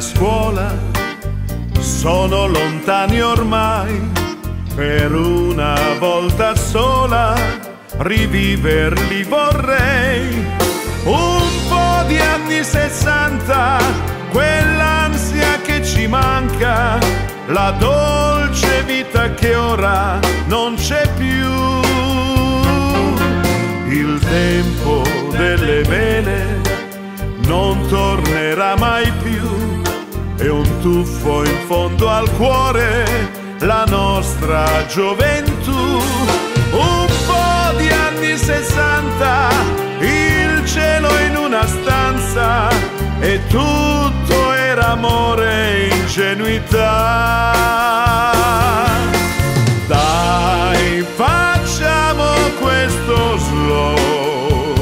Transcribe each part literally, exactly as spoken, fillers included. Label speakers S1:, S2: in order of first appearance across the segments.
S1: scuola sono lontani ormai, per una volta sola riviverli vorrei. Un po' di anni sessanta, quell'ansia che ci manca, la dolce vita che ora non c'è più. Il tempo delle vele non tornerà mai più, è un tuffo in fondo al cuore, la nostra gioventù. Un po' di anni sessanta, il cielo in una stanza e tutto era amore e ingenuità. Dai, facciamo questo slow,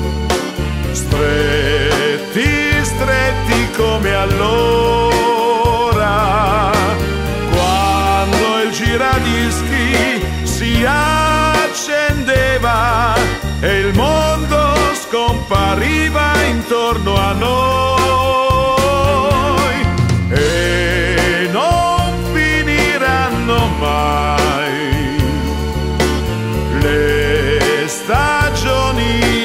S1: stretti, stretti come allora, quando il giradischi si accendeva e il mondo scompariva intorno a noi. E non finiranno mai le stagioni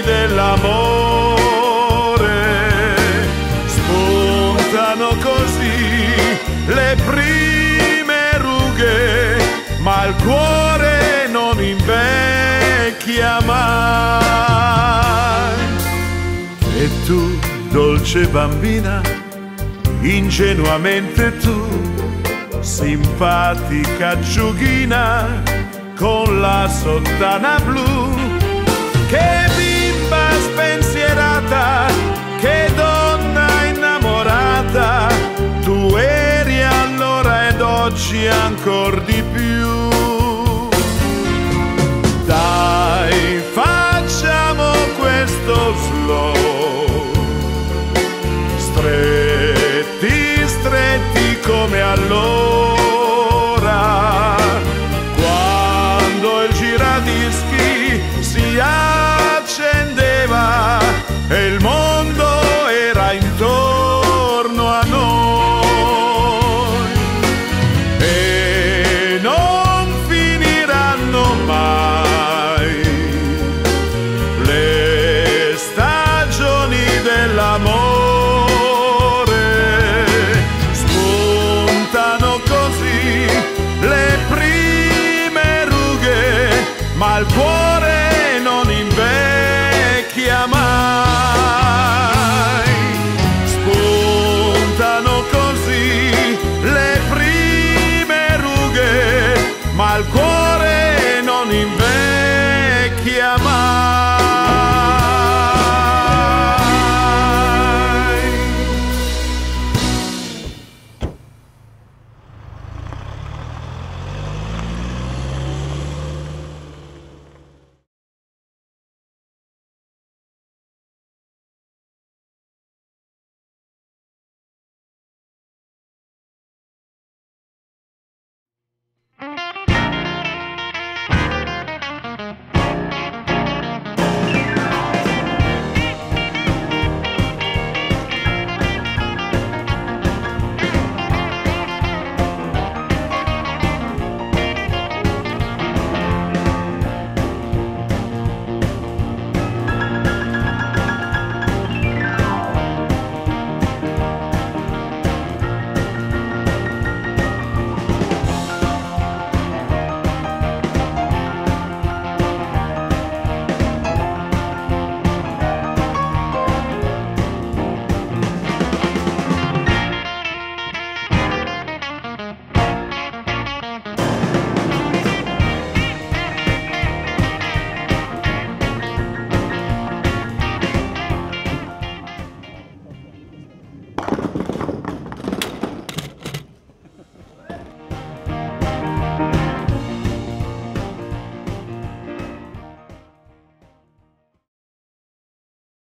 S1: dell'amore, spuntano così le prime rughe, ma il cuore non invecchia mai. E tu, dolce bambina, ingenuamente tu, simpatica acciughina con la sottana blu, che bimba spensierata, che donna innamorata, tu eri allora ed oggi ancor di più. Dai, facciamo questo slow, stretti, stretti come allora,